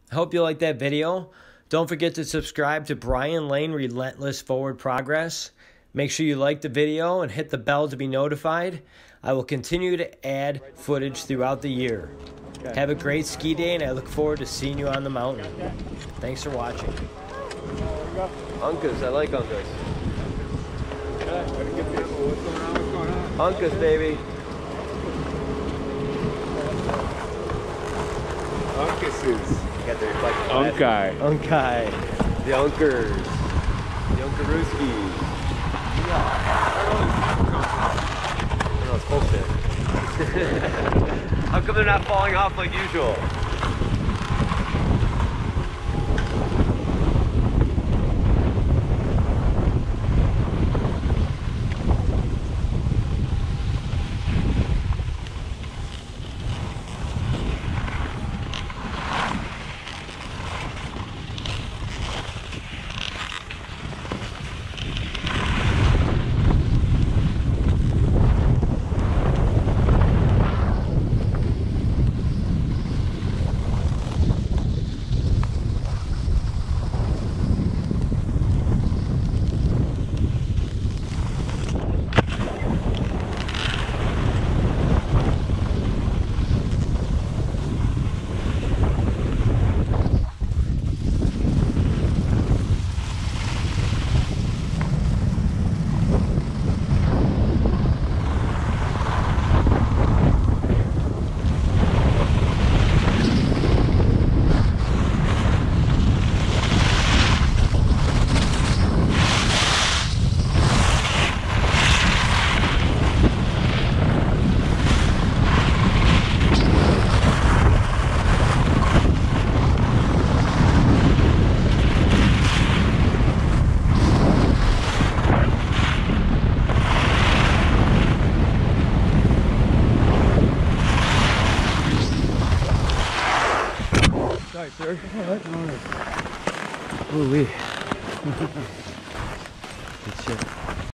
I hope you liked that video. Don't forget to subscribe to Brian Lane Relentless Forward Progress. Make sure you like the video and hit the bell to be notified. I will continue to add footage throughout the year. Have a great ski day, and I look forward to seeing you on the mountain. Thanks for watching. Uncas, I like Uncas. Uncas, baby. Uncases. Got the reflective glasses. Uncas. The Uncers. The Unkarooskies. No, it's bullshit. How come they're not falling off like usual? Sorry, sir. Holy. Good shit.